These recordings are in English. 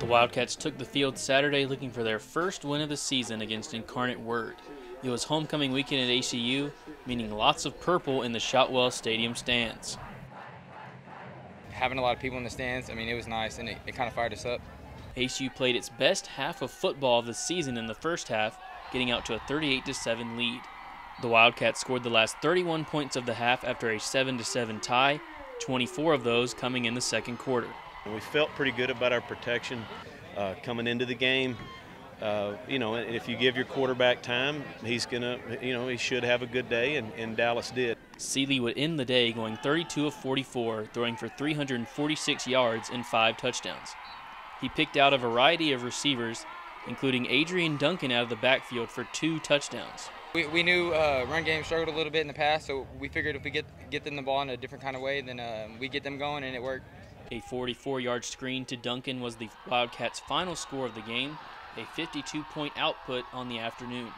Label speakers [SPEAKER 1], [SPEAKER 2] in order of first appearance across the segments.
[SPEAKER 1] Wildcats took the field Saturday looking for their first win of the season against Incarnate Word. It was homecoming weekend at ACU, meaning lots of purple in the Shotwell Stadium stands.
[SPEAKER 2] Having a lot of people in the stands, it was nice, and it kind of fired us up.
[SPEAKER 1] ACU played its best half of football of the season in the first half, getting out to a 38-7 lead. The Wildcats scored the last 31 points of the half after a 7-7 tie, 24 of those coming in the second quarter.
[SPEAKER 3] We felt pretty good about our protection coming into the game. If you give your quarterback time, he's gonna, he should have a good day, and Dallas did.
[SPEAKER 1] Seeley would end the day going 32 of 44, throwing for 346 yards and 5 touchdowns. He picked out a variety of receivers, including Adrian Duncan out of the backfield for 2 touchdowns.
[SPEAKER 2] We knew run game struggled a little bit in the past, so we figured if we get them the ball in a different kind of way, then we get them going, and it worked.
[SPEAKER 1] A 44-yard screen to Duncan was the Wildcats' final score of the game, a 52-point output on the afternoon.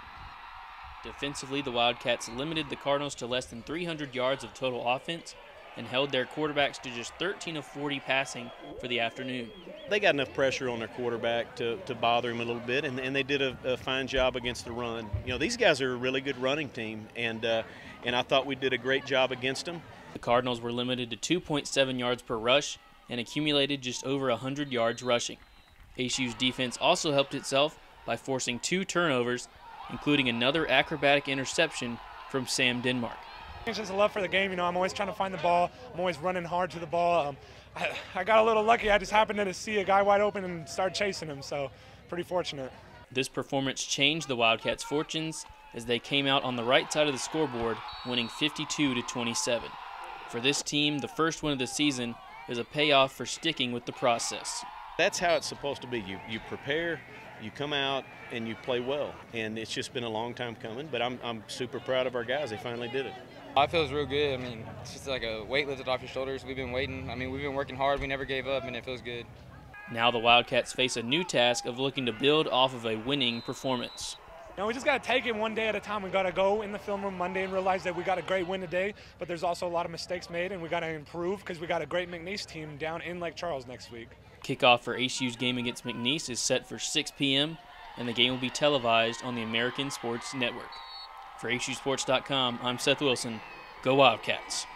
[SPEAKER 1] Defensively, the Wildcats limited the Cardinals to less than 300 yards of total offense and held their quarterbacks to just 13 of 40 passing for the afternoon.
[SPEAKER 3] They got enough pressure on their quarterback to bother him a little bit, and they did a fine job against the run. These guys are a really good running team, and I thought we did a great job against them.
[SPEAKER 1] The Cardinals were limited to 2.7 yards per rush and accumulated just over 100 yards rushing. ACU's defense also helped itself by forcing 2 turnovers, including another acrobatic interception from Sam Denmark.
[SPEAKER 4] It's just a love for the game. I'm always trying to find the ball. I'm always running hard to the ball. I got a little lucky. I just happened to see a guy wide open and start chasing him, so pretty fortunate.
[SPEAKER 1] This performance changed the Wildcats' fortunes as they came out on the right side of the scoreboard, winning 52-27. For this team, the first win of the season is a payoff for sticking with the process.
[SPEAKER 3] That's how it's supposed to be. You prepare, you come out, and you play well. And it's just been a long time coming, but I'm super proud of our guys. They finally did it.
[SPEAKER 2] It feels real good. It's just like a weight lifted off your shoulders. We've been waiting. We've been working hard. We never gave up, and it feels good.
[SPEAKER 1] Now the Wildcats face a new task of looking to build off of a winning performance.
[SPEAKER 4] We just got to take it one day at a time. We got to go in the film room Monday and realize that we got a great win today, but there's also a lot of mistakes made, and we got to improve because we got a great McNeese team down in Lake Charles next week.
[SPEAKER 1] Kickoff for ACU's game against McNeese is set for 6 p.m., and the game will be televised on the American Sports Network. For ACUsports.com, I'm Seth Wilson. Go Wildcats!